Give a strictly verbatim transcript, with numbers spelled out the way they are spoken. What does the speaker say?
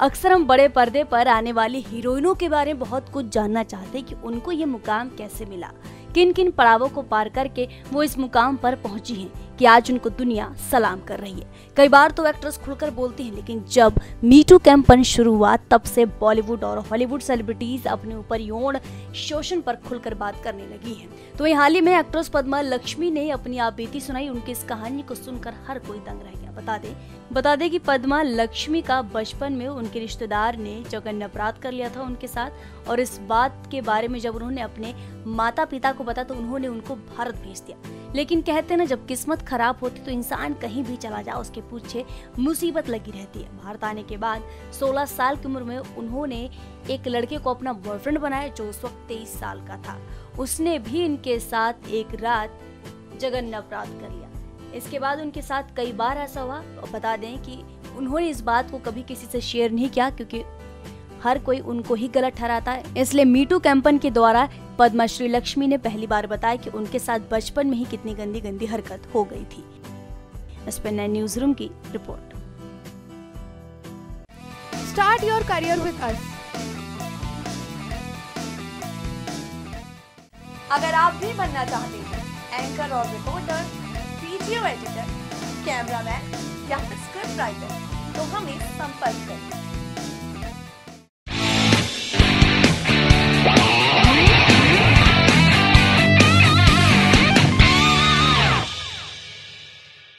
अक्सर हम बड़े पर्दे पर आने वाली हीरोइनों के बारे में बहुत कुछ जानना चाहते हैं कि उनको ये मुकाम कैसे मिला, किन किन पड़ावों को पार करके वो इस मुकाम पर पहुंची हैं कि आज उनको दुनिया सलाम कर रही है। कई बार तो एक्ट्रेस खुलकर बोलती हैं, लेकिन जब मी टू कैंपेन शुरू हुआ तब से बॉलीवुड और हॉलीवुड सेलिब्रिटीज अपने ऊपर यौन शोषण पर खुलकर बात करने लगी हैं। तो वहीं हाल ही में एक्ट्रेस पद्मा लक्ष्मी ने अपनी आप बीती सुनाई। उनकी इस कहानी को सुनकर हर कोई दंग रह गया। बता दें बता दें कि पद्मा लक्ष्मी का बचपन में उनके रिश्तेदार ने जघन्य अपराध कर लिया था उनके साथ, और इस बात के बारे में जब उन्होंने अपने माता पिता को बताया तो उन्होंने उनको भारत भेज दिया। लेकिन कहते ना, जब किस्मत खराब होती तो इंसान कहीं भी चला जाए उसके पीछे मुसीबत लगी रहती है। भारत आने के बाद सोलह साल की उम्र में उन्होंने एक लड़के को अपना बॉयफ्रेंड बनाया जो उस वक्त तेईस साल का था। उसने भी इनके साथ एक रात जघन्य अपराध कर लिया। इसके बाद उनके साथ कई बार ऐसा हुआ। और बता दें कि उन्होंने इस बात को कभी किसी से शेयर नहीं किया, क्योंकि हर कोई उनको ही गलत ठहराता है। इसलिए मी टू कैंपेन के द्वारा पद्मा श्री लक्ष्मी ने पहली बार बताया कि उनके साथ बचपन में ही कितनी गंदी गंदी हरकत हो गई थी। S P nine newsroom की रिपोर्ट। Start your career with us. अगर आप भी बनना चाहते हैं एंकर और रिपोर्टर, वीडियो एडिटर, कैमरामैन या फिर स्क्रिप्ट राइटर, तो हमें संपर्क करें।